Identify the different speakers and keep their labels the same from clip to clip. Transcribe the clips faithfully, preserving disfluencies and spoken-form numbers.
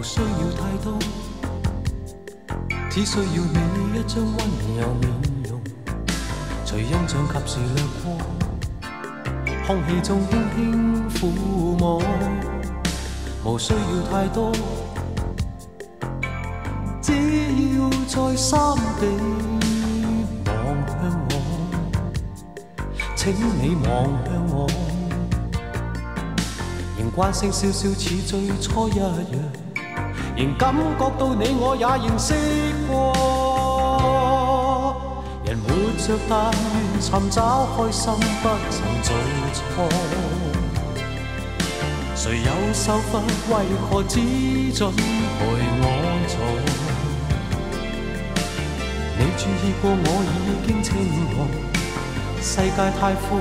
Speaker 1: 需要太多，只需要你一張溫柔面容，隨印象及時掠過，空氣中輕輕撫摸，無需要太多，只要再三地望向我，請你望向我，仍慣性笑笑似最初一樣，仍感覺到你我也認識過。人活着但願尋找開心，不曾做錯。誰有受罰，為何只准陪我坐？你注意過我已經清楚，世界太闊，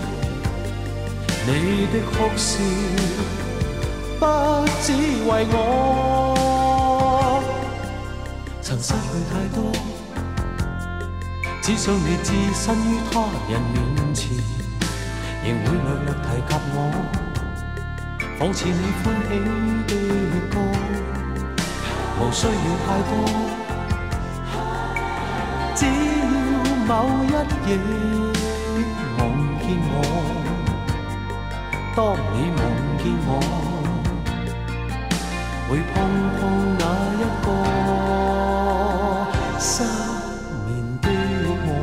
Speaker 1: 你的哭笑不只為我。曾失去太多，只想你置身於他人面前，仍會略略提及我，仿似你歡喜的歌。無需要太多，只要某一夜夢見我，當你夢見我，會碰碰那一個失眠的我。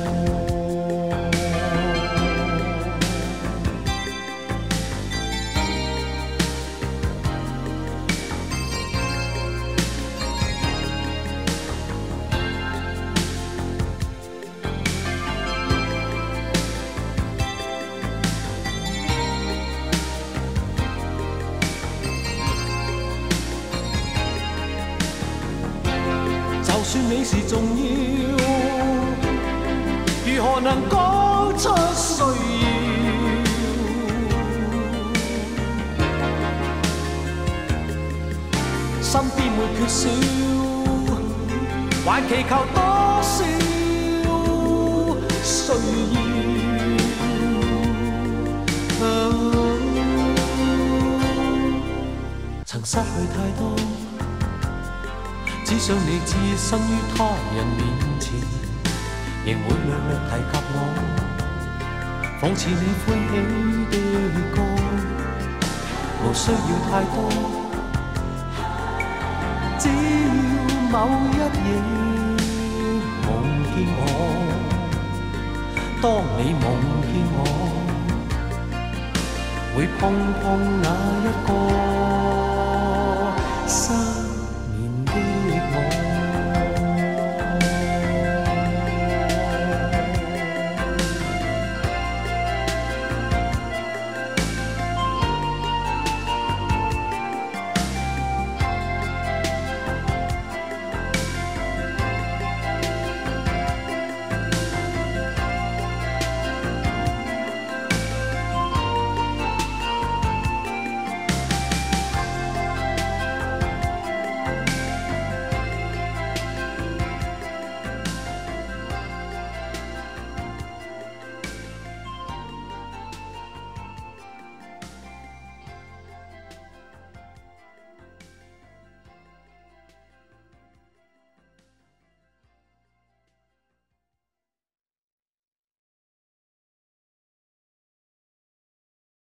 Speaker 1: 就算你是重要，如何能講出需要？身邊沒缺少，還祈求多少需要？曾失去太多，只想你置身於他人面前，仍會略略提及我，仿似你歡喜的歌。無需要太多，只要某一夜夢見我，當你夢見我，會碰碰那一個心。